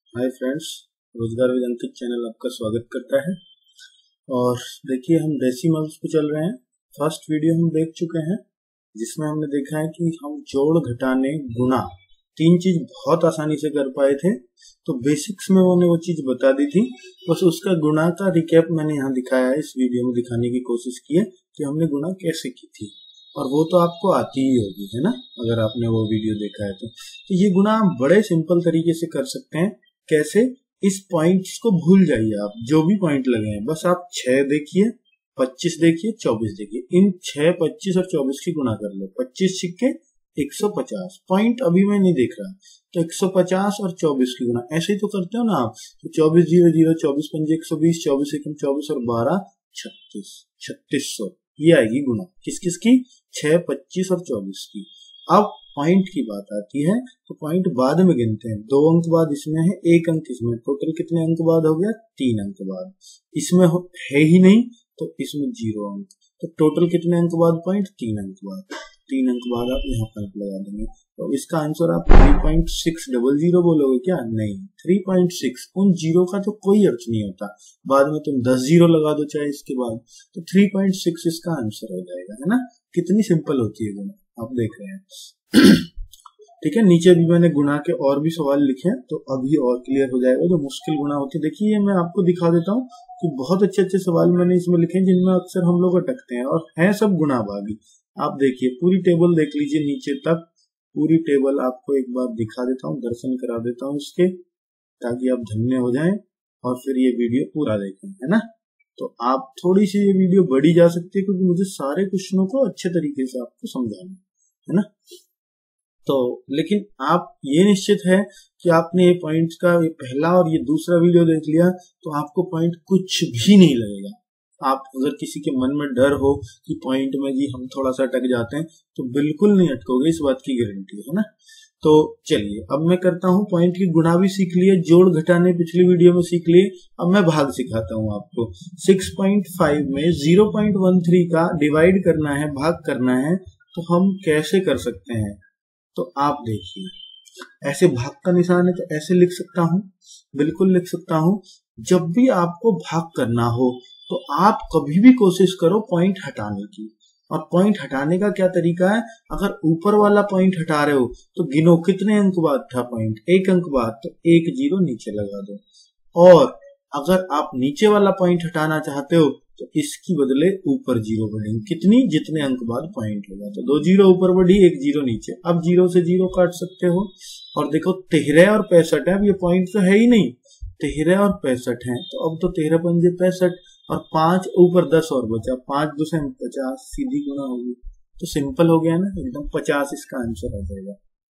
हाय friends, रोजगार with Ankit channel आपका स्वागत करता है। और देखिए, हम डेसिमल्स पे चल रहे हैं। फर्स्ट वीडियो हम देख चुके हैं जिसमें हमने देखा है कि हम जोड़, घटाने, गुणा तीन चीज बहुत आसानी से कर पाए थे। तो बेसिक्स में उन्होंने वो चीज बता दी थी, बस उसका गुणा का रिकैप मैंने यहाँ दिखाया है। इस वीडियो में दिखाने की कोशिश की है कि हमने गुणा कैसे की थी, और वो तो आपको आती ही होगी, है ना, अगर आपने वो वीडियो देखा है तो ये गुणा हम बड़े सिंपल तरीके से कर सकते हैं। कैसे? इस पॉइंट्स को भूल जाइए, आप जो भी पॉइंट लगे हैं, बस आप 6 देखिए, 25 देखिए, 24 देखिए, इन 6, 25 और 24 की गुणा कर लो। 25 सिक्के 150, पॉइंट अभी मैं नहीं देख रहा, तो 150 और 24 की गुणा ऐसे ही तो करते हो ना आप। तो 24 0 0, 24 5 120, 24 1 24 और 12 36, 3600 ये आएगी गुणा। किस किस की? 6, 25 और 24 की। अब पॉइंट की बात आती है, तो पॉइंट बाद में गिनते हैं। 2 अंक बाद इसमें है, 1 अंक इसमें, टोटल कितने अंक बाद हो गया? 3 अंक बाद। इसमें है ही नहीं तो इसमें 0 अंक, तो टोटल कितने अंक बाद पॉइंट? 3 अंक बाद। 3 अंक बाद आप यहाँ पॉइंट लगा देंगे, तो इसका आंसर आप 3.600 बोलोगे क्या? नहीं, 3.6। उन जीरो का तो कोई अर्थ नहीं होता, बाद में तुम 10 जीरो लगा दो चाहे इसके बाद, तो 3.6 इसका आंसर हो जाएगा, है ना। कितनी सिंपल होती है गुणा, आप देख रहे हैं। ठीक है, नीचे भी मैंने गुणा के और भी सवाल लिखे हैं, तो अभी और क्लियर हो जाएगा जो मुश्किल गुणा होती है। देखिए, ये मैं आपको दिखा देता हूँ कि बहुत अच्छे अच्छे सवाल मैंने इसमें लिखे हैं जिनमें अक्सर हम लोग अटकते हैं, और हैं सब गुणा भागी। आप देखिए, पूरी टेबल देख लीजिए नीचे तक, पूरी टेबल आपको एक बार दिखा देता हूँ, दर्शन करा देता हूँ इसके, ताकि आप धन्य हो जाएं और फिर ये वीडियो पूरा देखें, है ना। तो आप थोड़ी सी ये वीडियो बढ़ी जा सकती है, क्योंकि मुझे सारे क्वेश्चनों को अच्छे तरीके से आपको समझाना है ना। तो लेकिन आप ये निश्चित है कि आपने ये पॉइंट का ये पहला और ये दूसरा वीडियो देख लिया तो आपको पॉइंट कुछ भी नहीं लगेगा। आप अगर किसी के मन में डर हो कि पॉइंट में जी हम थोड़ा सा अटक जाते हैं, तो बिल्कुल नहीं अटकोगे, इस बात की गारंटी है ना। तो चलिए, अब मैं करता हूँ, पॉइंट की गुणा भी सीख लिए, जोड़ घटाने पिछली वीडियो में सीख लिए, अब मैं भाग सिखाता हूँ आपको। 6.5 में 0.13 का डिवाइड करना है, भाग करना है, तो हम कैसे कर सकते हैं? तो आप देखिए, ऐसे भाग का निशान है तो ऐसे लिख सकता हूं, बिल्कुल लिख सकता हूं। जब भी आपको भाग करना हो तो आप कभी भी कोशिश करो पॉइंट हटाने की। और पॉइंट हटाने का क्या तरीका है? अगर ऊपर वाला पॉइंट हटा रहे हो तो गिनो कितने अंक बाद था पॉइंट? 1 अंक बाद, तो 1 0 नीचे लगा दो। और अगर आप नीचे वाला पॉइंट हटाना चाहते हो तो इसकी बदले ऊपर 0 बढ़ेंगे, कितनी? जितने अंक बाद पॉइंट होगा। तो 2 0 ऊपर बढ़ी, 1 0 नीचे। अब 0 से 0 काट सकते हो। और देखो, 13 और 65 है, अब ये पॉइंट तो है ही नहीं, 13 और 65 है, तो अब तो 13 पंजे 65 और 5 ऊपर 10 और बचा, 5 2 से 50, सीधी गुणा होगी। तो सिंपल हो गया ना एकदम, 50 इसका आंसर आ जाएगा।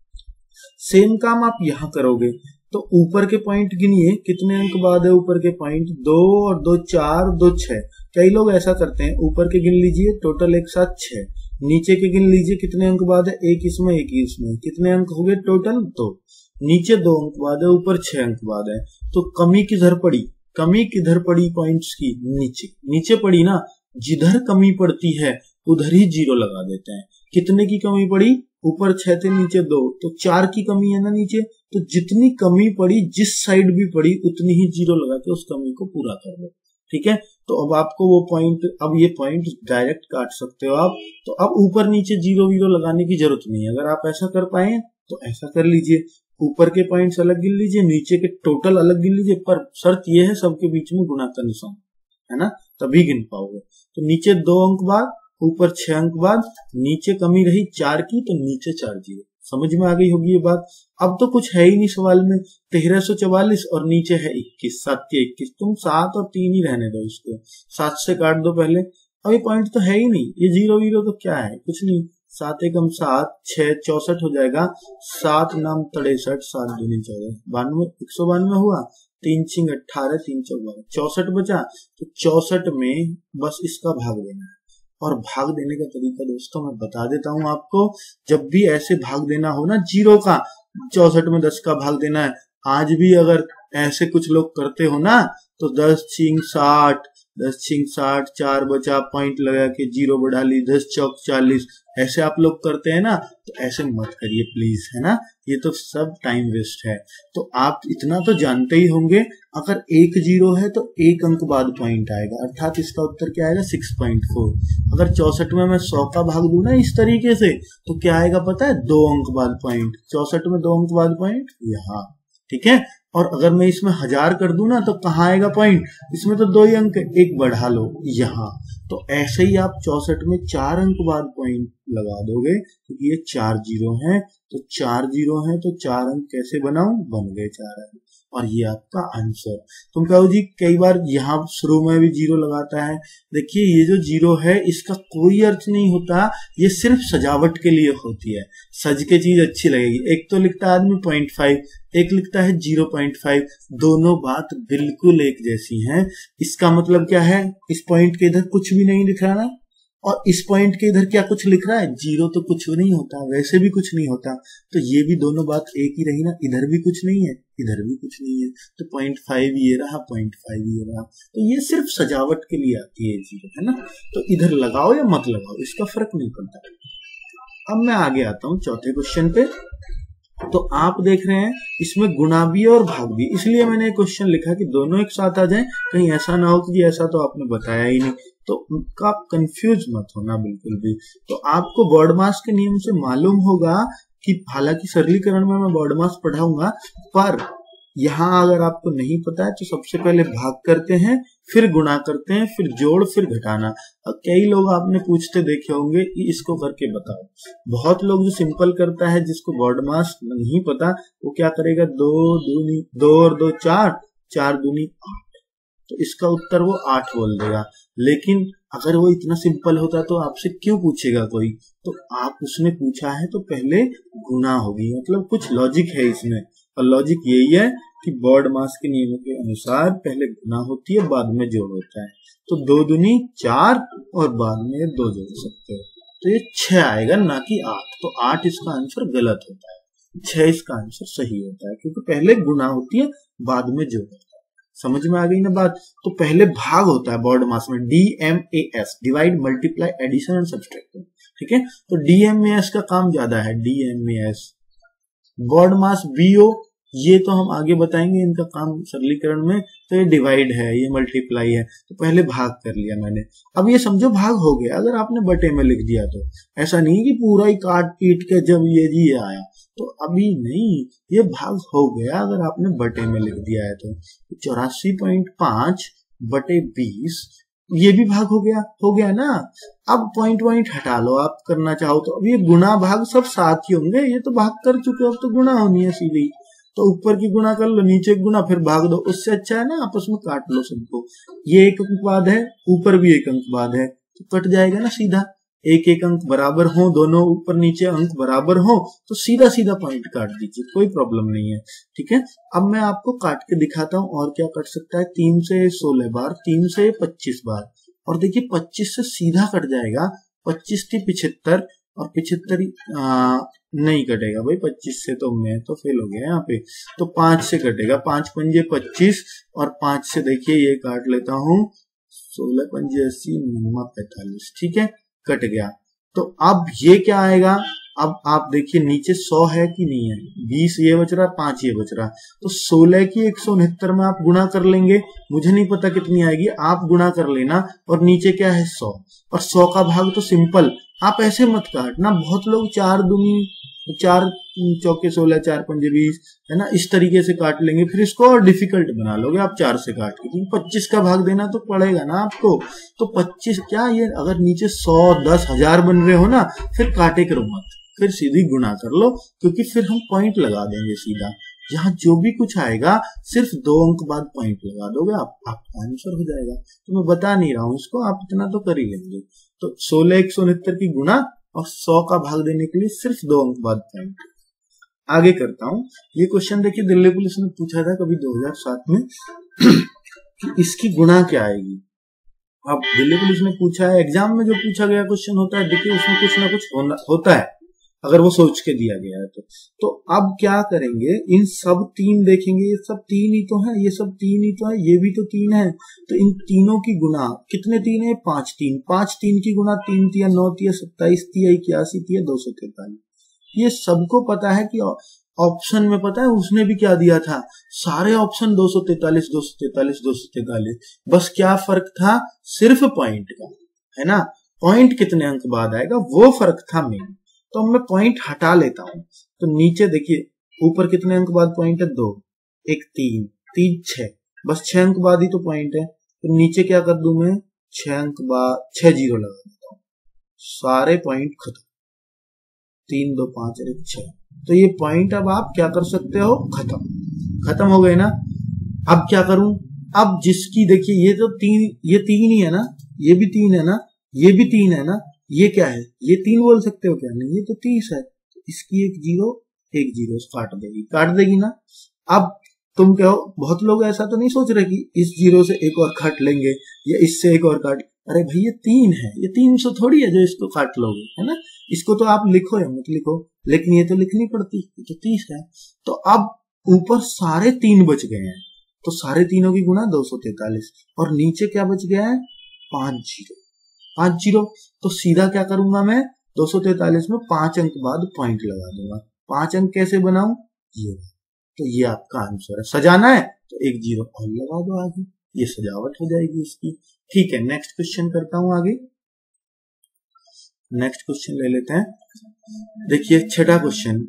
सेम काम आप यहाँ करोगे, तो ऊपर के पॉइंट गिनिए, कितने अंक बाद है ऊपर के पॉइंट? 2 और 2 4, 2 6। कई लोग ऐसा करते हैं, ऊपर के गिन लीजिए, टोटल एक साथ 6, नीचे के गिन लीजिए कितने अंक बाद है, एक इसमें एक इसमें, कितने अंक हो गए टोटल? 2। नीचे 2 अंक बाद है, ऊपर 6 अंक बाद है, तो कमी किधर पड़ी? कमी किधर पड़ी पॉइंट्स की? नीचे। नीचे पड़ी ना, जिधर कमी पड़ती है उधर ही 0 लगा देते हैं। कितने की कमी पड़ी? ऊपर 6 थे, नीचे 2, तो 4 की कमी है ना नीचे, तो जितनी कमी पड़ी, जिस साइड भी पड़ी, उतनी ही 0 लगा के उस कमी को पूरा कर लो। ठीक है, तो अब आपको वो पॉइंट, अब ये पॉइंट डायरेक्ट काट सकते हो आप। तो अब ऊपर नीचे 0 0 लगाने की जरूरत नहीं है। अगर आप ऐसा कर पाए तो ऐसा कर लीजिए, ऊपर के पॉइंट्स अलग गिन लीजिए, नीचे के टोटल अलग गिन लीजिए, पर शर्त यह है सबके बीच में गुणा का निशान, है ना, तभी गिन पाओगे। तो नीचे 2 अंक बाद, ऊपर 6 अंक बाद, नीचे कमी रही 4 की, तो नीचे 4 0। समझ में आ गई होगी ये बात। अब तो कुछ है ही नहीं सवाल में, 1344 और नीचे है 21, 7 के 21, तुम 7 और 3 ही रहने दो, इसको 7 से काट दो पहले। अब ये पॉइंट तो है ही नहीं, ये 0 0 तो क्या है? कुछ नहीं, 7 एकम 7, 6 64 हो जाएगा, 7 नाम 63, 7 दूनी 14, 92, 192 हुआ, 3 छिंग 18, 3 चौक 12, 64 बचा। तो 64 में बस इसका भाग देना है। और भाग देने का तरीका दोस्तों मैं बता देता हूं आपको। जब भी ऐसे भाग देना हो ना, 0 का 64 में 10 का भाग देना है। आज भी अगर ऐसे कुछ लोग करते हो ना, तो 10 छिंग 60, 10 छिंग 60, 4 बचा, पॉइंट लगा के 0 बढ़ा ली, 10 चौक 40, ऐसे आप लोग करते हैं ना, तो ऐसे मत करिए प्लीज, है ना, ये तो सब टाइम वेस्ट है। तो आप इतना तो जानते ही होंगे, अगर एक 0 है तो एक अंक बाद पॉइंट आएगा, अर्थात इसका उत्तर क्या आएगा 6.4। अगर 64 में मैं 100 का भाग दूं ना इस तरीके से, तो क्या आएगा पता है, 2 अंक बाद पॉइंट, 64 में 2 अंक बाद पॉइंट यहाँ, ठीक है। और अगर मैं इसमें 1000 कर दूं ना, तो कहाँ आएगा पॉइंट, इसमें तो 2 ही अंक, एक बढ़ा लो यहाँ। तो ऐसे ही आप 64 में 4 अंक बाद पॉइंट लगा दोगे, क्योंकि ये 4 0 है, तो 4 0 है तो 4 अंक कैसे बनाऊं, बन गए 4 अंक, और ये आपका आंसर। तुम कहो जी कई बार यहाँ शुरू में भी 0 लगाता है, देखिए ये जो 0 है इसका कोई अर्थ नहीं होता, ये सिर्फ सजावट के लिए होती है, सज के चीज अच्छी लगेगी। एक तो लिखता है आदमी 0.5, एक लिखता है 0.5, दोनों बात बिल्कुल एक जैसी हैं। इसका मतलब क्या है, इस पॉइंट के इधर कुछ भी नहीं लिख रहा ना, और इस पॉइंट के इधर क्या कुछ लिख रहा है, 0 तो कुछ नहीं होता, वैसे भी कुछ नहीं होता, तो ये भी दोनों बात एक ही रही ना, इधर भी कुछ नहीं है, इधर भी कुछ नहीं है, तो 0.5 ये रहा, 0.5 ये रहा, तो ये सिर्फ सजावट के लिए आती है 0, है ना। तो इधर लगाओ या मत लगाओ, इसका फर्क नहीं पड़ता। अब मैं आगे आता हूँ चौथे क्वेश्चन पे। तो आप देख रहे हैं इसमें गुणा भी और भाग भी, इसलिए मैंने क्वेश्चन लिखा कि दोनों एक साथ आ जाएं, कहीं ऐसा ना हो कि ऐसा तो आपने बताया ही नहीं, तो उनका कंफ्यूज मत होना बिल्कुल भी। तो आपको बॉडमास के नियम से मालूम होगा कि हालांकि सरलीकरण में मैं बॉडमास पढ़ाऊंगा, पर यहाँ अगर आपको नहीं पता है तो सबसे पहले भाग करते हैं, फिर गुणा करते हैं, फिर जोड़, फिर घटाना। अब कई लोग आपने पूछते देखे होंगे कि इसको करके बताओ। बहुत लोग जो सिंपल करता है, जिसको बॉडमास नहीं पता, वो क्या करेगा, 2 और 2 4, 4 दूनी 8, तो इसका उत्तर वो 8 बोल देगा। लेकिन अगर वो इतना सिंपल होता तो आपसे क्यों पूछेगा कोई, तो आप उसने पूछा है तो पहले गुणा होगी, मतलब कुछ लॉजिक है इसमें, और लॉजिक यही है कि बॉडमास के नियमों के अनुसार पहले गुणा होती है, बाद में जोड़ होता है। तो 2 दूनी 4 और बाद में 2 जोड़ सकते हो, तो ये 6 आएगा ना कि 8, तो 8 इसका आंसर गलत होता है, 6 इसका आंसर सही होता है, क्योंकि पहले गुणा होती है बाद में जोड़ होता है। समझ में आ गई ना बात। तो पहले भाग होता है बॉडमास में, DMAS, divide multiply addition and subtraction, ठीक है। तो DMAS का काम ज्यादा है, DMAS। बॉडमास BO, ये तो हम आगे बताएंगे इनका काम सरलीकरण में। तो ये डिवाइड है, ये मल्टीप्लाई है, तो पहले भाग कर लिया मैंने। अब ये समझो भाग हो गया, अगर आपने बटे में लिख दिया तो ऐसा नहीं कि पूरा ही काट पीट के जब ये आया, तो अभी नहीं, ये भाग हो गया अगर आपने बटे में लिख दिया है तो 84.5 बटे 20, ये भी भाग हो गया ना। अब पॉइंट हटा लो आप करना चाहो तो, अब ये गुणा भाग सब साथ ही होंगे, ये तो भाग कर चुके हो, अब तो गुणा होनी है सीधी, तो ऊपर की गुणा कर लो, नीचे गुणा, फिर भाग दो, उससे अच्छा है ना आपस में काट लो सबको। ये एक अंक बाद है, ऊपर भी एक अंक बाद है, तो कट जाएगा ना सीधा, एक अंक बराबर हो, दोनों ऊपर नीचे अंक बराबर हो, तो सीधा सीधा पॉइंट काट दीजिए, कोई प्रॉब्लम नहीं है, ठीक है। अब मैं आपको काट के दिखाता हूँ और क्या कट सकता है, 3 से 16 बार, 3 से 25 बार, और देखिए 25 से सीधा कट जाएगा, 25 थी 75, और 75 नहीं कटेगा भाई 25 से, तो मैं तो फेल हो गया यहाँ पे, तो 5 से कटेगा, 5 पंजे 25, और 5 से देखिए ये काट लेता हूँ, 16 पंजे 80, 9 45, ठीक है, कट गया। तो अब ये क्या आएगा, अब आप देखिए नीचे 100 है कि नहीं है, 20 ये बच रहा, 5 ये बच रहा, तो 16 की 169 में आप गुणा कर लेंगे, मुझे नहीं पता कितनी आएगी, आप गुणा कर लेना, और नीचे क्या है 100, और 100 का भाग तो सिंपल, आप ऐसे मत काटना, बहुत लोग 4 दूनी 4 चौके 16, 4 पंजे 20, है ना, इस तरीके से काट लेंगे, फिर इसको और डिफिकल्ट बना लोगे आप 4 से काट के, क्योंकि 25 का भाग देना तो पड़ेगा ना आपको। तो 25 क्या, ये अगर नीचे 100, 10, 1000 बन रहे हो ना, फिर काटे करो मत, फिर सीधी गुणा कर लो, क्योंकि फिर हम पॉइंट लगा देंगे सीधा, यहाँ जो भी कुछ आएगा सिर्फ 2 अंक बाद पॉइंट लगा दोगे, आपका आंसर हो जाएगा। तो मैं बता नहीं रहा हूं इसको, आप इतना तो कर ही लेंगे। तो 16 169 की गुणा और 100 का भाग देने के लिए सिर्फ 2 अंक बाद पॉइंट। आगे करता हूं, ये क्वेश्चन देखिए दिल्ली पुलिस ने पूछा था कभी 2007 में कि इसकी गुणा क्या आएगी। अब दिल्ली पुलिस ने पूछा है, एग्जाम में जो पूछा गया क्वेश्चन होता है, देखिए उसमें कुछ ना कुछ होता है। अगर वो सोच के दिया गया है तो अब क्या करेंगे, इन सब तीन देखेंगे, ये सब तीन ही तो है, ये सब तीन ही तो है, ये भी तो तीन है, तो इन तीनों की गुना कितने तीन है, 5 तीन, 5 तीन की गुना 3 तिया 9 तिया 27 तिया 81 तिया 243। ये सबको पता है कि ऑप्शन में पता है उसने भी क्या दिया था, सारे ऑप्शन 243 243 243, बस क्या फर्क था, सिर्फ पॉइंट का, है ना, पॉइंट कितने अंक बाद आएगा वो फर्क था मेन। तो अब मैं पॉइंट हटा लेता हूं, तो नीचे देखिए ऊपर कितने अंक बाद पॉइंट है, 2, एक 3 3 6, बस 6 अंक बाद ही तो पॉइंट है, तो नीचे क्या कर दूं मैं, 6 अंक बाद 6 जीरो लगा देता हूं, सारे पॉइंट खत्म, 3 2 5 और 6, तो ये पॉइंट अब आप क्या कर सकते हो, खत्म हो गए ना। अब क्या करूं, अब जिसकी देखिए ये तो तीन, ये तीन ही है ना, ये भी तीन है ना, ये भी तीन है ना, ये क्या है, ये 3 बोल सकते हो क्या, नहीं ये तो 30 है, तो इसकी एक जीरो काट देगी ना। अब तुम कहो, बहुत लोग ऐसा तो नहीं सोच रहे कि इस जीरो से एक और काट लेंगे या इससे एक और काट, अरे भाई ये 3 है, ये 300 थोड़ी है जो इसको काट लोगे, है ना, इसको तो आप लिखो या मत लिखो, लेकिन ये तो लिखनी पड़ती, ये तो 30 है। तो अब ऊपर सारे 3 बच गए हैं, तो सारे तीनों की गुना 243, और नीचे क्या बच गया है, 5 जीरो, तो सीधा क्या करूंगा मैं, 243 में 5 अंक बाद पॉइंट लगा दूंगा। 5 अंक कैसे बनाऊं, ये, तो ये आपका आंसर है। सजाना है तो एक जीरो और लगा दो आगे, ये सजावट हो जाएगी इसकी। ठीक है, नेक्स्ट क्वेश्चन करता हूं आगे। नेक्स्ट क्वेश्चन ले लेते हैं, देखिए छठा क्वेश्चन,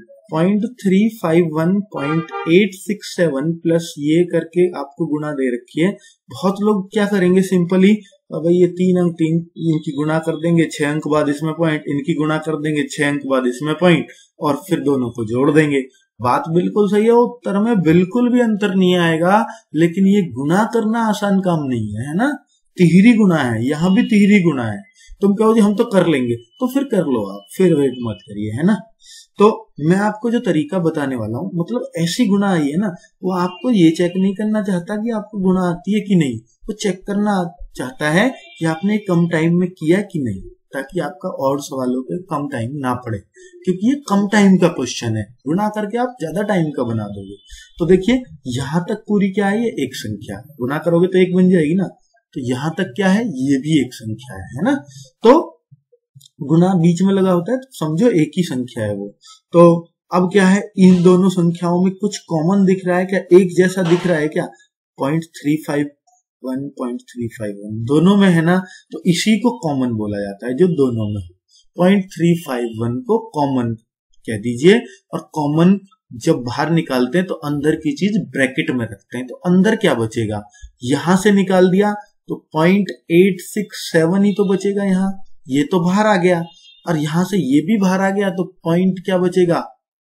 0.351.867 प्लस ये करके आपको गुणा दे रखी है। बहुत लोग क्या करेंगे, सिंपली भाई ये 3 अंक 3 इनकी गुणा कर देंगे, 6 अंक बाद इसमें पॉइंट, इनकी गुणा कर देंगे 6 अंक बाद इसमें पॉइंट, और फिर दोनों को जोड़ देंगे। बात बिल्कुल सही है, उत्तर में बिल्कुल भी अंतर नहीं आएगा, लेकिन ये गुणा करना आसान काम नहीं है ना, तिहरी गुणा है, यहाँ भी तिहरी गुणा है। तुम कहो जी हम तो कर लेंगे, तो फिर कर लो आप, फिर वेट मत करिए, है ना। तो मैं आपको जो तरीका बताने वाला हूं, मतलब ऐसी गुणा आई है ना, वो आपको ये चेक नहीं करना चाहता कि आपको गुणा आती है कि नहीं, वो चेक करना चाहता है कि आपने कम टाइम में किया कि नहीं, ताकि आपका और सवालों पे कम टाइम ना पड़े, क्योंकि ये कम टाइम का क्वेश्चन है, गुणा करके आप ज्यादा टाइम का बना दोगे। तो देखिए यहां तक पूरी क्या है, ये एक संख्या, गुणा करोगे तो एक बन जाएगी ना, तो यहां तक क्या है, ये भी एक संख्या है ना। तो गुना बीच में लगा होता है तो समझो एक ही संख्या है वो। तो अब क्या है, इन दोनों संख्याओं में कुछ कॉमन दिख रहा है क्या, एक जैसा दिख रहा है क्या, 0.351 दोनों में है ना, तो इसी को कॉमन बोला जाता है जो दोनों में है। 0.351 को कॉमन कह दीजिए, और कॉमन जब बाहर निकालते हैं तो अंदर की चीज ब्रैकेट में रखते हैं, तो अंदर क्या बचेगा, यहां से निकाल दिया तो 0.867 ही तो बचेगा, यहाँ ये तो बाहर आ गया, और यहां से ये भी बाहर आ गया, तो पॉइंट क्या बचेगा,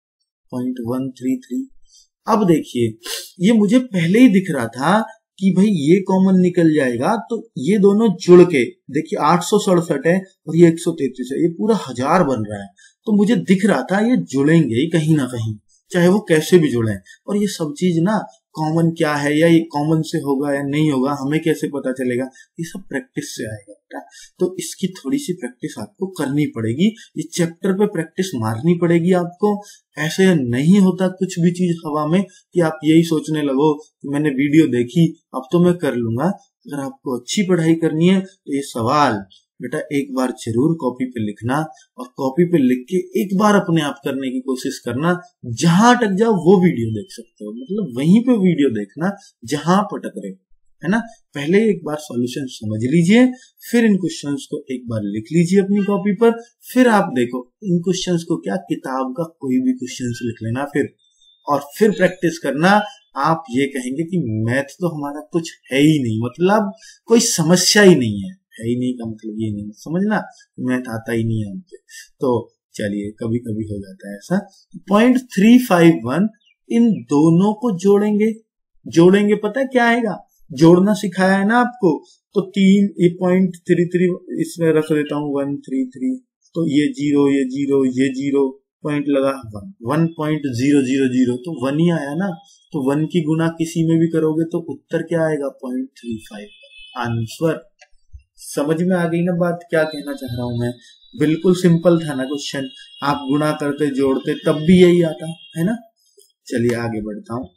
0.133। अब देखिए ये मुझे पहले ही दिख रहा था कि भाई ये कॉमन निकल जाएगा, तो ये दोनों जुड़ के देखिए 867 है और ये 133 है, ये पूरा 1000 बन रहा है। तो मुझे दिख रहा था ये जुड़ेंगे ही कहीं ना कहीं, चाहे वो कैसे भी जुड़े। और ये सब चीज ना कॉमन क्या है, या ये कॉमन से होगा या नहीं होगा, हमें कैसे पता चलेगा, ये सब प्रैक्टिस से आएगा बेटा। तो इसकी थोड़ी सी प्रैक्टिस आपको करनी पड़ेगी, ये चैप्टर पे प्रैक्टिस मारनी पड़ेगी आपको। ऐसे नहीं होता कुछ भी चीज हवा में कि आप यही सोचने लगो कि मैंने वीडियो देखी अब तो मैं कर लूंगा। अगर आपको अच्छी पढ़ाई करनी है तो ये सवाल बेटा एक बार जरूर कॉपी पे लिखना, और कॉपी पे लिख के एक बार अपने आप करने की कोशिश करना। जहां अटक जाओ वो वीडियो देख सकते हो, मतलब वहीं पे वीडियो देखना जहां आप अटक रहे हो, है ना। पहले एक बार सॉल्यूशन समझ लीजिए, फिर इन क्वेश्चंस को एक बार लिख लीजिए अपनी कॉपी पर, फिर आप देखो इन क्वेश्चंस को, क्या किताब का कोई भी क्वेश्चंस लिख लेना फिर प्रैक्टिस करना। आप ये कहेंगे कि मैथ तो हमारा कुछ है ही नहीं, मतलब कोई समस्या ही नहीं है ही नहीं का मतलब ये नहीं समझना मैथ आता ही नहीं है हमसे। तो चलिए कभी कभी हो जाता है ऐसा। 0.351 इन दोनों को जोड़ेंगे पता है क्या आएगा, जोड़ना सिखाया है ना आपको, तो 3 ये 0.33 इसमें रख देता हूँ 133, तो ये 0 ये 0 ये 0 पॉइंट लगा 1.000, तो 1 ही आया ना। तो 1 की गुना किसी में भी करोगे तो उत्तर क्या आएगा, 0.35 आंसर। समझ में आ गई ना बात, क्या कहना चाह रहा हूं मैं? बिल्कुल सिंपल था ना क्वेश्चन, आप गुणा करते जोड़ते तब भी यही आता है ना। चलिए आगे बढ़ता हूं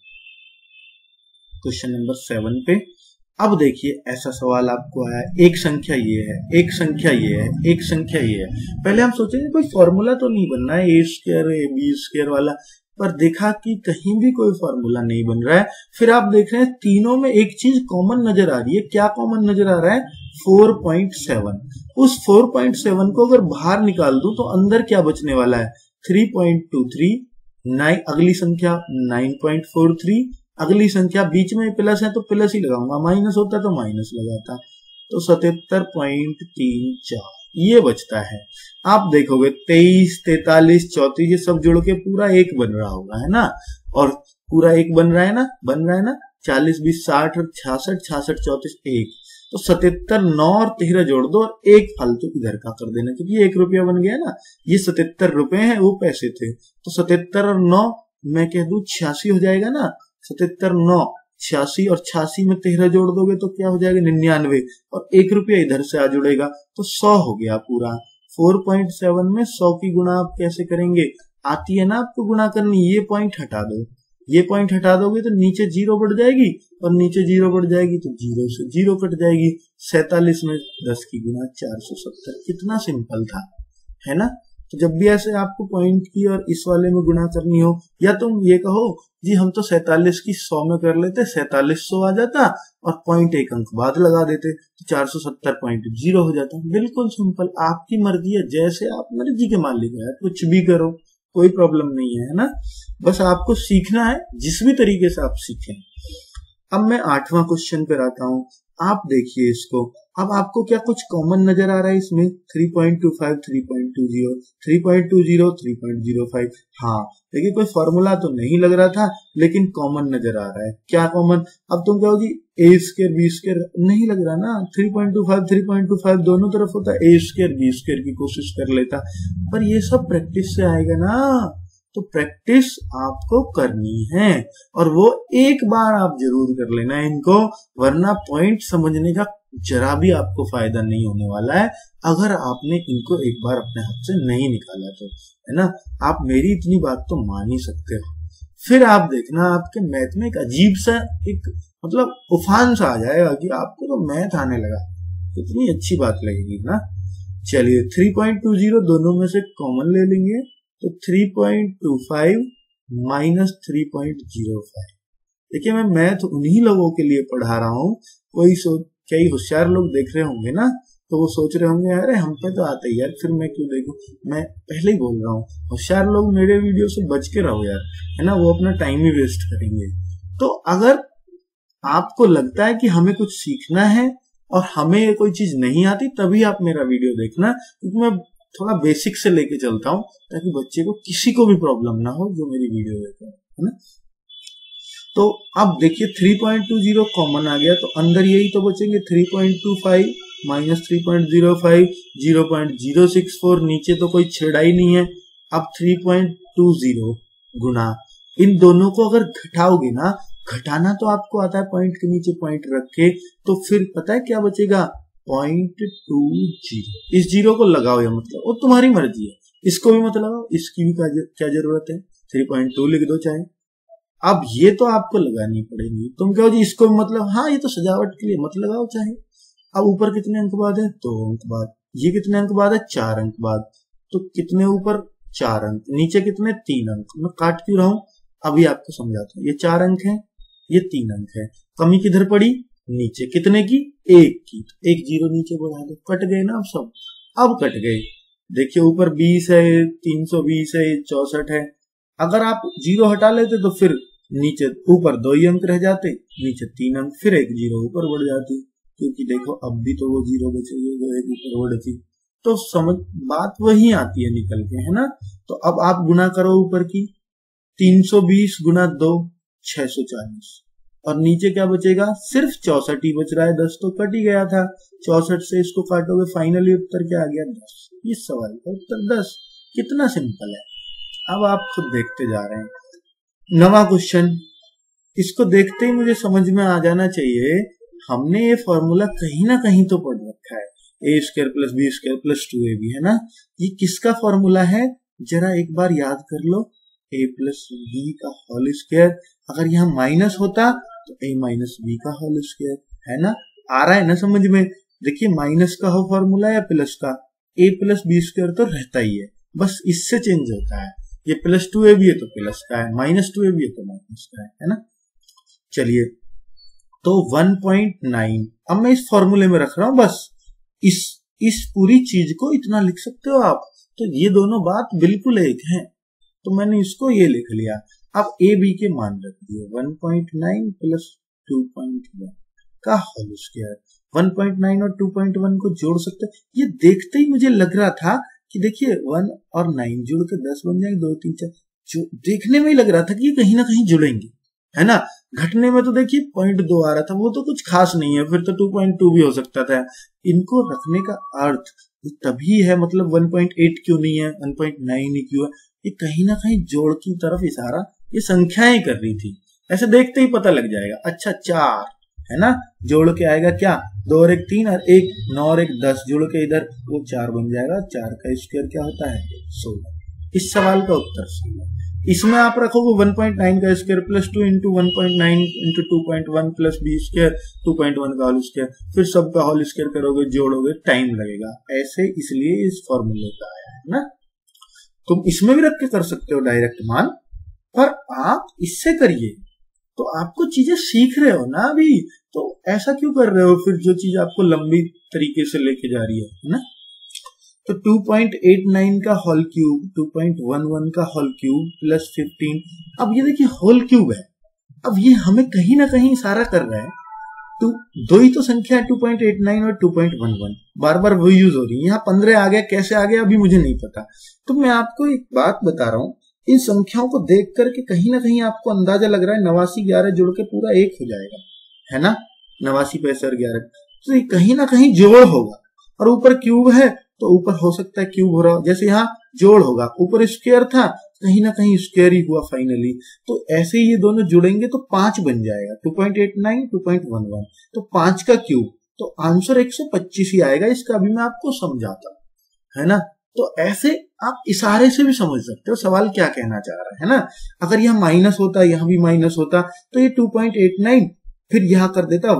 क्वेश्चन नंबर 7 पे। अब देखिए ऐसा सवाल आपको आया, एक संख्या ये है, एक संख्या ये है, एक संख्या ये है। पहले हम सोचेंगे कोई फॉर्मूला तो नहीं बनना है A square A B square वाला, पर देखा कि कहीं भी कोई फॉर्मूला नहीं बन रहा है। फिर आप देख रहे हैं तीनों में एक चीज कॉमन नजर आ रही है। क्या कॉमन नजर आ रहा है? 4.7। उस 4.7 को अगर बाहर निकाल दूं तो अंदर क्या बचने वाला है? 3.23। 9 अगली संख्या 9.43, अगली संख्या बीच में प्लस है तो प्लस ही लगाऊंगा, माइनस होता तो माइनस लगाता, तो 77.34 ये बचता है। आप देखोगे 23, 43, 34 ये सब जुड़ के पूरा एक बन रहा होगा, है ना। और पूरा एक बन रहा है ना, बन रहा है ना। 40, 20, 60 और 66, 66, 34 एक, तो 77, 9 और 13 जोड़ दो और एक फालतू इधर का कर देना, क्योंकि ये 1 रुपया बन गया ना। ये 77 रुपए हैं, वो पैसे थे, तो 77 और 9 मैं कह दूं 86 हो जाएगा ना। 77, 9, 86 और 86 में 13 जोड़ दोगे तो क्या हो जाएगा? 99, और 1 रुपया इधर से आ जुड़ेगा तो 100 हो गया पूरा। 4.7 में 100 की गुणा आप कैसे करेंगे? आती है ना आपको गुणा करनी। ये पॉइंट हटा दो, ये पॉइंट हटा दोगे तो नीचे 0 बढ़ जाएगी, और नीचे 0 बढ़ जाएगी तो 0 से 0 कट जाएगी। 47 में 10 की गुणा 470। कितना सिंपल था, है ना। तो जब भी ऐसे आपको पॉइंट की और इस वाले में गुणा करनी हो, या तुम ये कहो जी हम तो 47 की 100 में कर लेते, 4700 आ जाता और पॉइंट एक अंक बाद लगा देते तो 470.0 हो जाता। बिल्कुल सिंपल, आपकी मर्जी है, जैसे आप मर्जी के मालिक है, कुछ भी करो, कोई प्रॉब्लम नहीं है ना। बस आपको सीखना है, जिस भी तरीके से आप सीखें। अब मैं 8वां क्वेश्चन पर आता हूं। आप देखिए इसको, अब आपको क्या कुछ कॉमन नजर आ रहा है इसमें? 3.25, 3.20, 3.20, 3.05। हाँ देखिए कोई फॉर्मूला तो नहीं लग रहा था, लेकिन कॉमन नजर आ रहा है। क्या कॉमन? अब तुम कहोगी ए स्क्वायर बी स्क्वायर, नहीं लग रहा ना। 3.25, 3.25 दोनों तरफ होता, ए स्क्वायर बी स्क्वायर की कोशिश कर लेता, पर ये सब प्रैक्टिस से आएगा ना। तो प्रैक्टिस आपको करनी है, और वो एक बार आप जरूर कर लेना इनको, वरना पॉइंट समझने का जरा भी आपको फायदा नहीं होने वाला है अगर आपने इनको एक बार अपने हाथ से नहीं निकाला तो, है ना। आप मेरी इतनी बात तो मान ही सकते हो। फिर आप देखना आपके मैथ में एक अजीब सा एक मतलब उफान सा आ जाएगा कि आपको तो मैथ आने लगा, कितनी अच्छी बात लगेगी ना। चलिए 3.20 दोनों में से कॉमन ले लेंगे, तो 3.25 माइनस 3.05। देखिए मैं मैथ उन्हीं लोगों के लिए पढ़ा रहा हूँ, कई होशियार लोग देख रहे होंगे ना, तो वो सोच रहे होंगे अरे हम पे तो आता ही यार, फिर मैं क्यों देखूं। मैं पहले ही बोल रहा हूँ, होशियार लोग मेरे वीडियो से बच के रहो यार, है ना, वो अपना टाइम ही वेस्ट करेंगे। तो अगर आपको लगता है कि हमें कुछ सीखना है और हमें कोई चीज नहीं आती, तभी आप मेरा वीडियो देखना, क्योंकि मैं थोड़ा बेसिक से लेके चलता हूँ ताकि बच्चे को किसी को भी प्रॉब्लम ना हो जो मेरी वीडियो देखता है ना। तो अब देखिए 3.20 कॉमन आ गया, तो अंदर यही तो बचेंगे 3.25 माइनस 3.05, 0.064, नीचे तो कोई छेड़ा ही नहीं है। अब 3.20 गुना इन दोनों को अगर घटाओगे ना, घटाना तो आपको आता है पॉइंट के नीचे पॉइंट रख के, तो फिर पता है क्या बचेगा? 0.20। इस जीरो को लगाओ, या मतलब वो तुम्हारी मर्जी है, इसको भी मत लगाओ, इसकी भी क्या जरूरत है, 3.2 लिख दो चाहे। अब ये तो आपको लगानी पड़ेगी, तुम कहो जी इसको मतलब हाँ ये तो सजावट के लिए मत लगाओ चाहे। अब ऊपर कितने अंक बाद है? 2 अंक बाद। ये कितने अंक बाद है? 4 अंक बाद। तो कितने ऊपर? 4 अंक। नीचे कितने? 3 अंक। मैं काट क्यों रहा हूं, अभी आपको समझाता हूँ। ये 4 अंक है, ये 3 अंक है, कमी किधर पड़ी? नीचे। कितने की? 1 की। एक जीरो नीचे बढ़ा दो, कट गए ना अब सब, अब कट गए। देखिए ऊपर 20 है, 320 है, 64 है। अगर आप जीरो हटा लेते तो फिर नीचे ऊपर 2 ही अंक रह जाते, नीचे 3 अंक, फिर एक जीरो ऊपर बढ़ जाती, क्योंकि देखो अब भी तो वो जीरो बचेगी जो एक ऊपर बढ़ती। तो समझ बात वही आती है निकल के, है ना। तो अब आप गुना करो ऊपर की, 320 गुना 2 640, और नीचे क्या बचेगा? सिर्फ 64 ही बच रहा है, 10 तो कट ही गया था। 64 से इसको काटोगे, फाइनली उत्तर क्या आ गया? 10। इस सवाल का उत्तर 10। कितना सिंपल है, अब आप खुद देखते जा रहे हैं। 9वां क्वेश्चन, इसको देखते ही मुझे समझ में आ जाना चाहिए हमने ये फॉर्मूला कहीं ना कहीं तो पढ़ रखा है। A square plus B square plus 2ab है ना। ये किसका फॉर्मूला है जरा एक बार याद कर लो, ए प्लस बी का होल स्क्वायर। अगर यहाँ माइनस होता तो ए माइनस बी का होल स्क्वायर, है ना। आ रहा है ना समझ में। देखिए माइनस का हो फॉर्मूला या प्लस का, ए प्लस बी स्क्वायर तो रहता ही है, बस इससे चेंज होता है। ये प्लस 2ab है तो प्लस का है, माइनस 2ab है तो माइनस का है ना। चलिए तो 1.9 अब मैं इस फॉर्मूले में रख रहा हूं, बस इस पूरी चीज को इतना लिख सकते हो आप। तो ये दोनों बात बिल्कुल एक है, तो मैंने इसको ये लिख लिया। अब ए बी के मान रख दिए 1.9 प्लस 2.1 का होल स्क्वायर। 1.9 और 2.1 को जोड़ सकते हैं। ये देखते ही मुझे लग रहा था कि देखिए 1 और 9 जुड़ के 10 बन जाएंगे, 2 3 4, जो देखने में ही लग रहा था कि ये कहीं ना कहीं जुड़ेंगे, है ना। घटने में तो देखिए 0.2 आ रहा था, वो तो कुछ खास नहीं है, फिर तो 2.2 भी हो सकता था। इनको रखने का अर्थ तभी है, मतलब 1.8 क्यों नहीं है, 1.9 ही क्यों है, ये कहीं ना कहीं जोड़ की तरफ इशारा ये संख्याएं कर रही थी। ऐसे देखते ही पता लग जाएगा। अच्छा 4 है ना, जोड़ के आएगा क्या, 2 और 1 3 और 1 9 और 1 10, जोड़ के इधर वो 4 बन जाएगा। 4 का स्क्वायर क्या होता है 16। इस सवाल का उत्तर 16। इसमें आप रखोगे 1.9 का square plus 2 into 1.9 into 2.1 plus B square 2.1 का होल स्क्वायर, फिर सबका होल स्क्वायर करोगे, जोड़ोगे, टाइम लगेगा। ऐसे इसलिए इस फॉर्मूले का आया है ना। तुम इसमें भी रख के कर सकते हो डायरेक्ट मान, पर आप इससे करिए तो आपको चीजें सीख रहे हो ना अभी, तो ऐसा क्यों कर रहे हो फिर जो चीज आपको लंबी तरीके से लेके जा रही है ना। तो 2.89 का होल क्यूब, 2.11 का होल क्यूब प्लस 15। अब ये देखिए होल क्यूब है, अब ये हमें कहीं ना कहीं इशारा कर रहा है। तो दो ही तो संख्या है 2.89 और 2.11, बार बार वो यूज हो रही है। यहाँ 15 आ गया, कैसे आ गया अभी मुझे नहीं पता। तो मैं आपको एक बात बता रहा हूँ, इन संख्याओं को देख करके कहीं ना कहीं आपको अंदाजा लग रहा है 89 11 जुड़ के पूरा 1 हो जाएगा, है ना। 89 65 11, तो ये कहीं ना कहीं जोड़ होगा। और ऊपर क्यूब है तो ऊपर हो सकता है क्यूब हो रहा हो, जैसे यहाँ जोड़ होगा, ऊपर स्क्वायर था, कहीं ना कहीं स्क्वायर ही हुआ फाइनली। तो ऐसे ही ये दोनों जुड़ेंगे तो 5 बन जाएगा, 2.89 2.11, तो 5 का क्यूब, तो आंसर 125 ही आएगा इसका। अभी मैं आपको समझाता हूं, है ना। तो ऐसे आप इशारे से भी समझ सकते हो सवाल क्या कहना चाह रहा है ना। अगर यह माइनस होता, यहां भी माइनस होता, तो ये 2.89 फिर यहां कर देता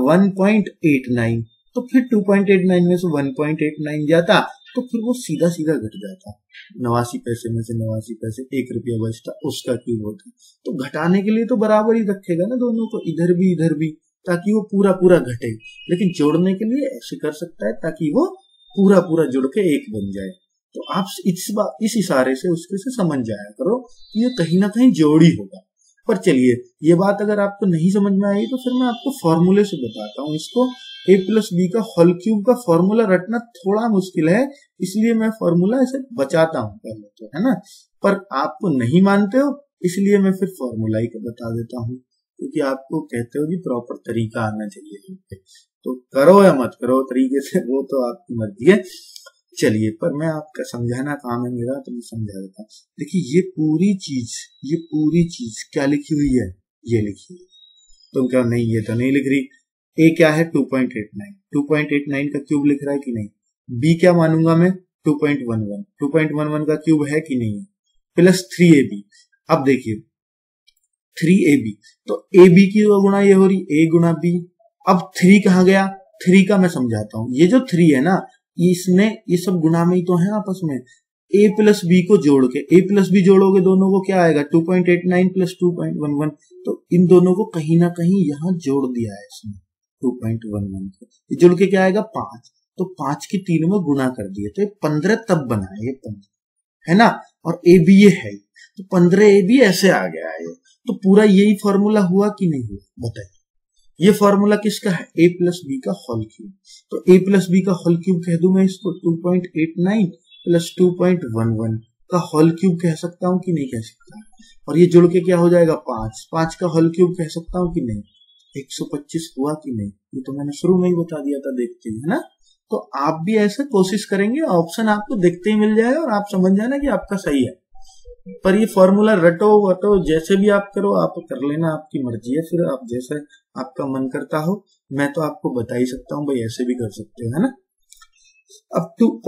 1.89, तो फिर 2.89 में से 1.89 जाता, तो फिर वो सीधा सीधा घट जाता। 89 पैसे में से 89 पैसे 1 रुपया बचता, उसका क्यूब होता। तो घटाने के लिए तो बराबर ही रखेगा ना दोनों को, इधर भी, ताकि वो पूरा पूरा घटे। लेकिन जोड़ने के लिए ऐसे कर सकता है ताकि वो पूरा पूरा जुड़ के 1 बन जाए। तो आप इस इशारे से उसके से समझ जाया करो कि ये कहीं ना कहीं जोड़ी होगा। पर चलिए ये बात अगर आपको नहीं समझ में आई तो फिर मैं आपको फॉर्मूले से बताता हूँ इसको। a प्लस बी का होल क्यूब का फॉर्मूला रटना थोड़ा मुश्किल है, इसलिए मैं फॉर्मूला ऐसे बचाता हूँ पहले तो, है ना। पर आपको नहीं मानते हो इसलिए मैं फिर फॉर्मूला ही बता देता हूँ, क्योंकि आपको कहते हो कि प्रॉपर तरीका आना चाहिए। तो करो या मत करो तरीके से, वो तो आपकी मर्जी है। चलिए पर मैं आपका समझाना काम है मेरा, तो मैं समझा देता हूँ। देखिए ये पूरी चीज क्या लिखी हुई है, ये लिखी हुई। तुम क्या नहीं, ये तो नहीं लिख रही। ए क्या है 2.89 का क्यूब लिख रहा है कि नहीं। बी क्या मानूंगा मैं 2.11 का क्यूब है कि नहीं, प्लस 3ab। अब देखिए 3ab, तो ab की गुणा ये हो रही, a गुणा b। अब 3 कहाँ गया, 3 का मैं समझाता हूँ। ये जो 3 है ना, इसने ये सब गुणा में ही तो है आपस में। a प्लस बी को जोड़ के, a प्लस बी जोड़ोगे दोनों को क्या आएगा 2.89 प्लस 2.11, तो इन दोनों को कहीं ना कहीं यहाँ जोड़ दिया है इसमें 2.11 को, ये जोड़ के क्या आएगा 5, तो 5 की 3 में गुणा कर दिए तो 15 तब बना है, ये 15 है ना। और ए बी ये है, तो 15 ए बी ऐसे आ गया है। तो पूरा यही फॉर्मूला हुआ कि नहीं हुआ बताइए। ये फॉर्मूला किसका है, a प्लस बी का होल क्यूब। तो a प्लस बी का होल क्यूब कह दूं मैं इसको 2.89 प्लस 2.11 का होल क्यूब कह सकता हूं कि नहीं कह सकता। और ये जुड़ के क्या हो जाएगा 5 का होल क्यूब कह सकता हूं कि नहीं। 125 हुआ कि नहीं, ये तो मैंने शुरू में ही बता दिया था, देखते हैं, है ना। तो आप भी ऐसे कोशिश करेंगे, ऑप्शन आपको देखते ही मिल जाएगा और आप समझ जाना कि आपका सही है। पर ये फॉर्मूला रटो वटो जैसे भी आप करो, आप कर लेना, आपकी मर्जी है। फिर आप जैसे आपका मन करता हो, मैं तो आपको बता ही सकता हूँ भाई ऐसे भी कर सकते हो, है ना। अब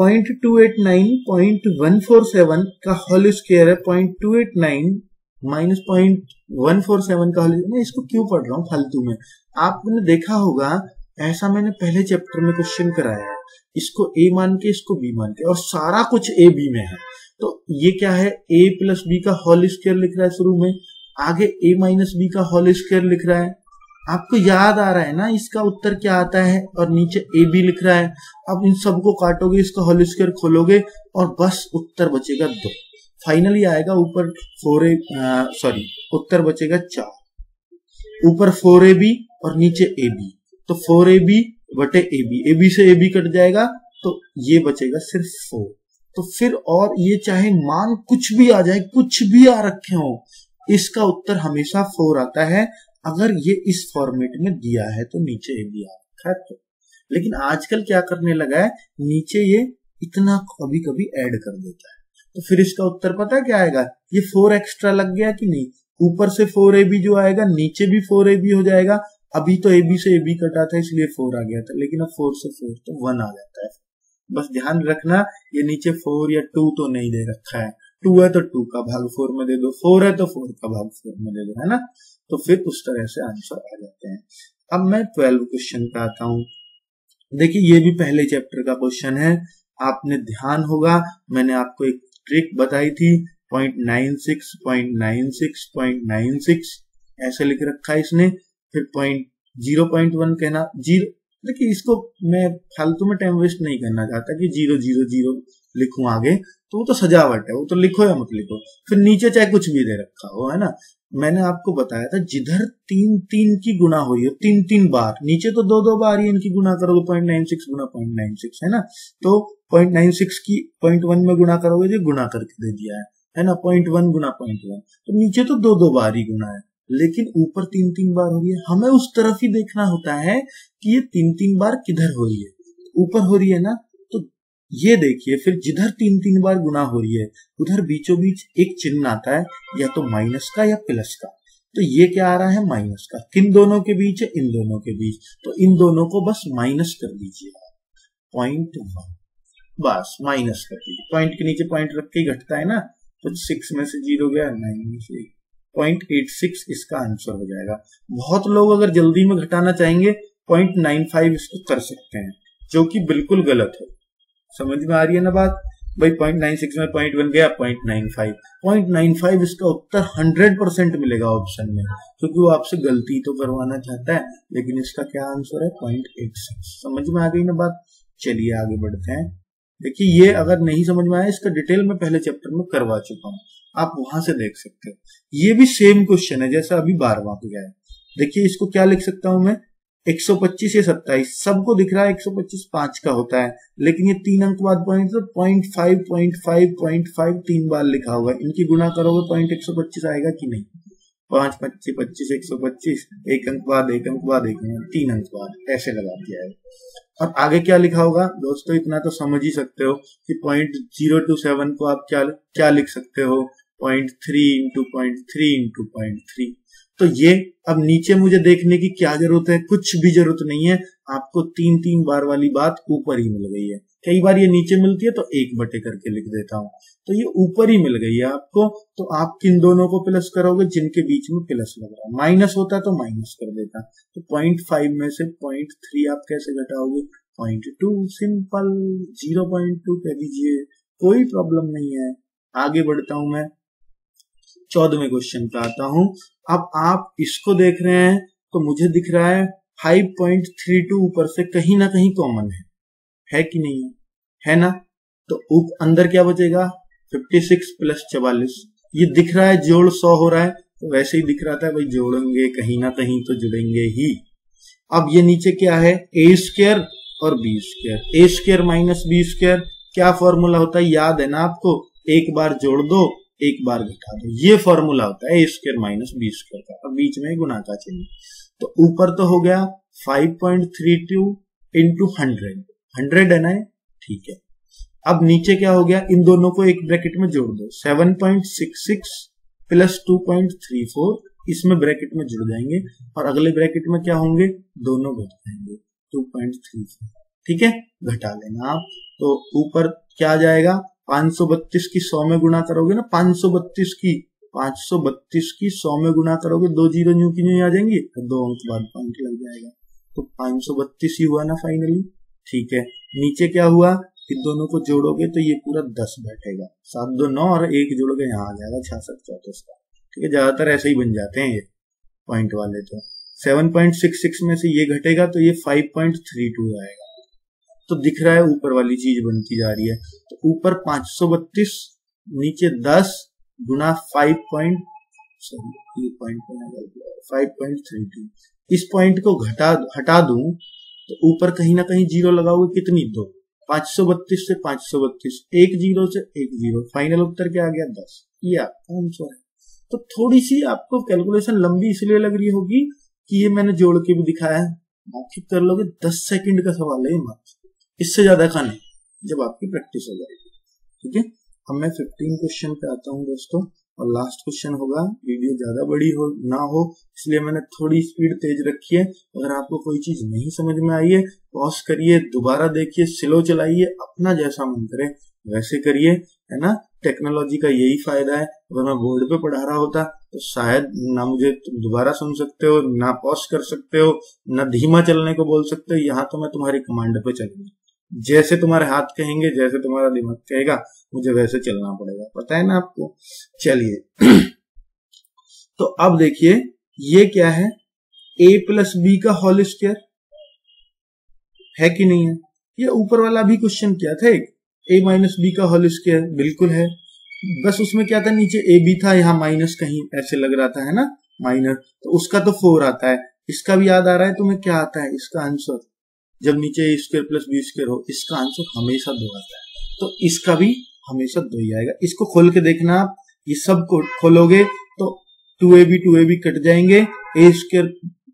0.289.147 का होल स्क्वायर है 0.289 माइनस 0.147 का होल। मैं इसको क्यों पढ़ रहा हूँ फालतू में, आपने देखा होगा ऐसा मैंने पहले चैप्टर में क्वेश्चन कराया है, इसको ए मान के इसको बी मान के, और सारा कुछ ए बी में है। तो ये क्या है, ए प्लस बी का होल स्क्वायर लिख रहा है शुरू में, आगे ए माइनस बी का होल स्क्वायर लिख रहा है। आपको याद आ रहा है ना इसका उत्तर क्या आता है, और नीचे ए बी लिख रहा है। अब इन सबको काटोगे, इसका होल स्क्वायर खोलोगे और बस उत्तर बचेगा 2। फाइनली आएगा ऊपर उत्तर बचेगा 4, ऊपर 4ab और नीचे ab, तो 4ab बटे ab से ab कट जाएगा तो ये बचेगा सिर्फ 4। तो फिर और ये चाहे मान कुछ भी आ जाए, कुछ भी आ रखे हो, इसका उत्तर हमेशा 4 आता है अगर ये इस फॉर्मेट में दिया है तो नीचे ab आ रखा है तो। लेकिन आजकल क्या करने लगा है, नीचे ये इतना कभी कभी ऐड कर देता है, तो फिर इसका उत्तर पता है क्या आएगा, ये 4 एक्स्ट्रा लग गया कि नहीं, ऊपर से 4ab जो आएगा नीचे भी 4ab हो जाएगा। अभी तो ab से ab कटा था इसलिए 4 आ गया था, लेकिन अब 4 से 4 तो 1 आ जाता है। बस ध्यान रखना ये नीचे 4 या 2 तो नहीं दे रखा है, 2 है तो 2 का भाग 4 में दे दो, 4 है तो 4 का भाग 4 में दे दो, है ना। तो फिर उस तरह से आंसर आ जाते हैं। अब मैं 12 क्वेश्चन पे आता हूं। देखिए ये भी पहले चैप्टर का क्वेश्चन है, आपने ध्यान होगा मैंने आपको एक ट्रिक बताई थी, 0.96 0.96 0.96 ऐसे लिख रखा है इसने, फिर 0.1 कहना जीरो। देखिए इसको मैं फालतू में टाइम वेस्ट नहीं करना चाहता कि 000 लिखूं आगे, तो वो तो सजावट है, वो तो लिखो या मत लिखो, फिर नीचे चाहे कुछ भी दे रखा हो, है ना। मैंने आपको बताया था जिधर 3 की गुना हुई है 3 बार, नीचे तो 2 बार ही इनकी गुना करोगे, 0.96 गुना 0.96 है ना, तो 0.96 की 0.1 में गुना करोगे, जो गुना करके दे दिया है ना, 0.1 गुना 0.1, तो नीचे तो 2 बार ही गुना है, लेकिन ऊपर 3 बार हो रही है। हमें उस तरफ ही देखना होता है कि ये 3 बार किधर हो रही है, ऊपर हो रही है ना, तो ये देखिए फिर जिधर 3 बार गुना हो रही है उधर बीचों बीच एक चिन्ह आता है, या तो माइनस का या प्लस का, तो ये क्या आ रहा है माइनस का, किन दोनों के बीच है, इन दोनों के बीच, तो इन दोनों को बस माइनस कर दीजिए, 0.1 बस माइनस कर दीजिए, पॉइंट के नीचे पॉइंट रख के घटता है ना, तो 6 में से 0 गया, 9 में से 0.86 इसका आंसर हो जाएगा। बहुत लोग अगर जल्दी में घटाना चाहेंगे 0.95 इसको कर सकते हैं, जो कि बिल्कुल गलत है। समझ में आ रही है ना बात भाई, 0.96 में 0.1 गया, 0.95 इसका उत्तर 100% मिलेगा ऑप्शन में, क्योंकि वो आपसे गलती तो करवाना चाहता है, लेकिन इसका क्या आंसर है 0.86। समझ में आ गई ना बात। चलिए आगे बढ़ते हैं। देखिए ये अगर नहीं समझ में आया, इसका डिटेल में पहले चैप्टर में करवा चुका हूं, आप वहां से देख सकते हो। ये भी सेम क्वेश्चन है जैसा अभी 12वां पे गया है। देखिए इसको क्या लिख सकता हूं मैं, 125 या 27 सबको दिख रहा है 125 5 का होता है, लेकिन ये 3 अंक बाद पॉइंट, तो 0.5 3 बार लिखा होगा, इनकी गुना करोगे 125 आएगा कि नहीं, 5 25 25 125, एक अंक बाद 1 3 अंक बाद ऐसे लगा दिया है। और आगे क्या लिखा होगा दोस्तों, इतना तो समझ ही सकते हो कि 0.027 को आप क्या लिख सकते हो, 0.3 इंटू 0.3 इंटू 0.3। तो ये अब नीचे मुझे देखने की क्या जरूरत है, कुछ भी जरूरत नहीं है, आपको 3 बार वाली बात ऊपर ही मिल गई है। कई बार ये नीचे मिलती है तो 1 बटे करके लिख देता हूं, तो ये ऊपर ही मिल गई है आपको, तो आप किन दोनों को प्लस करोगे, जिनके बीच में प्लस लग रहा है, माइनस होता तो माइनस कर देता, तो 0.5 में से 0.3 आप कैसे घटाओगे, 0.2, सिंपल 0.2 कह दीजिए, कोई प्रॉब्लम नहीं है। आगे बढ़ता हूं मैं, 14वें क्वेश्चन पे आता हूं। अब आप इसको देख रहे हैं तो मुझे दिख रहा है 5.32 ऊपर से कहीं ना कहीं कॉमन है कि नहीं है ना, तो अंदर क्या बचेगा 56 प्लस 44, ये दिख रहा है जोड़ 100 हो रहा है, तो वैसे ही दिख रहा था भाई जोड़ेंगे कहीं ना कहीं तो जुड़ेंगे ही। अब ये नीचे क्या है, ए स्क्वायर और B square, A square minus B square, क्या फॉर्मूला होता है याद है ना आपको, एक बार जोड़ दो एक बार घटा दो, ये फॉर्मूला होता है A square minus B square का, और बीच में गुणा का चिन्ह। तो ऊपर तो हो गया 5.32 इंटू 100 है ना, ठीक है। अब नीचे क्या हो गया, इन दोनों को एक ब्रैकेट में जोड़ दो, 7.66 प्लस 2.34 इसमें ब्रैकेट में जुड़ जाएंगे, और अगले ब्रैकेट में क्या होंगे, दोनों घट जाएंगे, 2.34 ठीक है, घटा लेना आप। तो ऊपर क्या आ जाएगा, 532 की 100 में गुणा करोगे ना, 532 की 100 में गुणा करोगे, 2 जीरो न्यू की न्यू आ जाएंगे, 2 अंक बाद पॉइंट लग जाएगा। तो 532 ही हुआ ना फाइनली। ठीक है, नीचे क्या हुआ कि दोनों को जोड़ोगे तो ये पूरा 10 बैठेगा, 7 2 9 और 1 जोड़ोगे यहाँ आ जाएगा 66 34 का। ठीक है, ज्यादातर ऐसे ही बन जाते हैं ये पॉइंट वाले। तो 7.66 में से ये घटेगा तो ये 5.32 आएगा। तो दिख रहा है ऊपर वाली चीज बनती जा रही है। तो ऊपर 532, नीचे 10 गुना 5.32। इस पॉइंट को हटा दूं तो ऊपर कहीं ना कहीं जीरो लगाओगे, कितनी 2, 532 से 532, एक जीरो से एक जीरो, फाइनल उत्तर क्या आ गया 10। ये आपका आंसर है। तो थोड़ी सी आपको कैलकुलेशन लंबी इसलिए लग रही होगी कि ये मैंने जोड़ के भी दिखाया है, मौखिक कर लोगे 10 सेकंड का सवाल है मात्र, इससे ज्यादा का नहीं, जब आपकी प्रैक्टिस हो जाएगी। ठीक है, अब मैं 15 क्वेश्चन पे आता हूँ दोस्तों, और लास्ट क्वेश्चन होगा। वीडियो ज्यादा बड़ी हो ना हो इसलिए मैंने थोड़ी स्पीड तेज रखी है। अगर आपको कोई चीज नहीं समझ में आई है पॉज करिए, दोबारा देखिए, स्लो चलाइए, अपना जैसा मन करे वैसे करिए, है ना। टेक्नोलॉजी का यही फायदा है। अगर मैं बोर्ड पे पढ़ा रहा होता तो शायद ना मुझे दोबारा सुन सकते हो, ना पॉज कर सकते हो, ना धीमा चलने को बोल सकते हो। यहाँ तो मैं तुम्हारी कमांड पे चलूंगा, जैसे तुम्हारे हाथ कहेंगे, जैसे तुम्हारा दिमाग कहेगा, मुझे वैसे चलना पड़ेगा, पता है ना आपको। चलिए तो अब देखिए ये क्या है, a प्लस बी का होल स्क्वायर है कि नहीं है। ये ऊपर वाला भी क्वेश्चन क्या था, a माइनस बी का होल स्क्वायर, बिल्कुल है। बस उसमें क्या था, नीचे a भी था, यहाँ माइनस कहीं ऐसे लग रहा था, है ना, माइनस, तो उसका तो 4 आता है। इसका भी याद आ रहा है तुम्हें क्या आता है, इसका आंसर जब नीचे a square plus B square हो, इसका आंसर हमेशा 2 आता है। तो इसका भी हमेशा 2 ही आएगा। इसको खोल के देखना आप, ये सब को खोलोगे तो 2ab कट जाएंगे, a स्क्वायर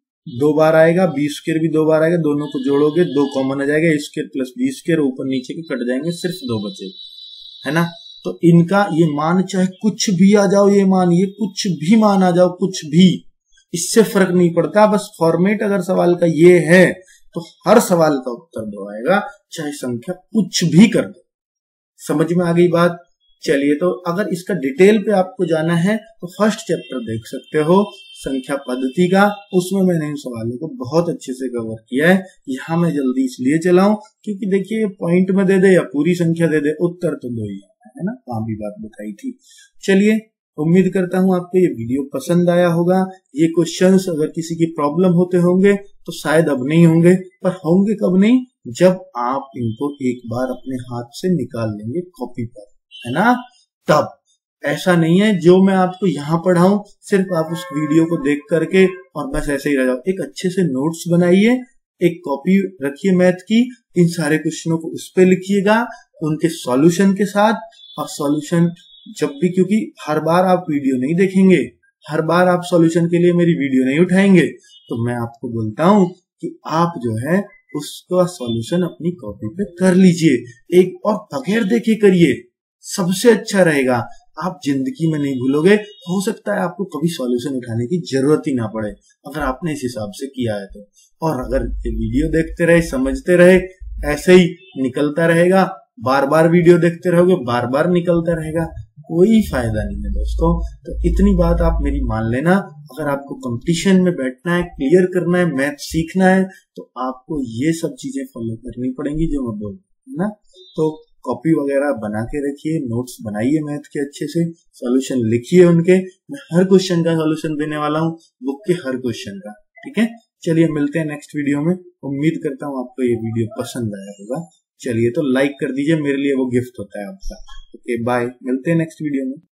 2 बार आएगा, बी स्क्वायर भी 2 बार आएगा, दोनों को जोड़ोगे 2 कॉमन आ जाएगा, a square plus B square, ऊपर नीचे के कट जाएंगे, सिर्फ 2 बचे, है ना। तो इनका ये मान चाहे कुछ भी आ जाओ, ये मान, ये कुछ भी मान आ जाओ, कुछ भी, इससे फर्क नहीं पड़ता। बस फॉर्मेट अगर सवाल का ये है तो हर सवाल का उत्तर 2 आएगा, चाहे संख्या कुछ भी कर दो। समझ में आ गई बात। चलिए, तो अगर इसका डिटेल पे आपको जाना है तो फर्स्ट चैप्टर देख सकते हो संख्या पद्धति का, उसमें मैंने इन सवालों को बहुत अच्छे से कवर किया है। यहाँ मैं जल्दी इसलिए चलाऊं क्योंकि देखिए पॉइंट में दे दे या पूरी संख्या दे दे, उत्तर तो 2 ही है ना, वहां भी बात बताई थी। चलिए, उम्मीद करता हूं आपको ये वीडियो पसंद आया होगा। ये क्वेश्चंस अगर किसी की प्रॉब्लम होते होंगे तो शायद अब नहीं होंगे, पर होंगे कब नहीं, जब आप इनको एक बार अपने हाथ से निकाल लेंगे कॉपी पर, है ना, तब। ऐसा नहीं है जो मैं आपको यहाँ पढ़ाऊं सिर्फ आप उस वीडियो को देख करके और बस ऐसे ही रह जाओ। एक अच्छे से नोट्स बनाइए, एक कॉपी रखिए मैथ की, इन सारे क्वेश्चनों को उस पे लिखिएगा उनके सॉल्यूशन के साथ। और सॉल्यूशन जब भी, क्योंकि हर बार आप वीडियो नहीं देखेंगे, हर बार आप सॉल्यूशन के लिए मेरी वीडियो नहीं उठाएंगे, तो मैं आपको बोलता हूं कि आप जो है उसका सॉल्यूशन अपनी कॉपी पे कर लीजिए, एक और बगैर देखे करिए, सबसे अच्छा रहेगा। आप जिंदगी में नहीं भूलोगे, हो सकता है आपको कभी सॉल्यूशन उठाने की जरूरत ही ना पड़े अगर आपने इस हिसाब से किया है तो। और अगर ये वीडियो देखते रहे, समझते रहे, ऐसे ही निकलता रहेगा, बार बार वीडियो देखते रहोगे, बार बार निकलता रहेगा, कोई फायदा नहीं है दोस्तों। तो इतनी बात आप मेरी मान लेना, अगर आपको कंपटीशन में बैठना है, क्लियर करना है, मैथ सीखना है, तो आपको ये सब चीजें फॉलो करनी पड़ेंगी जो मैं बोल रहा हूं ना। तो कॉपी वगैरह बना के रखिए, नोट्स बनाइए मैथ के अच्छे से, सॉल्यूशन लिखिए उनके। मैं हर क्वेश्चन का सॉल्यूशन देने वाला हूँ, बुक के हर क्वेश्चन का। ठीक है, चलिए मिलते हैं नेक्स्ट वीडियो में। उम्मीद करता हूँ आपको ये वीडियो पसंद आया होगा। चलिए, तो लाइक कर दीजिए, मेरे लिए वो गिफ्ट होता है आपका। ओके, बाय, मिलते हैं नेक्स्ट वीडियो में।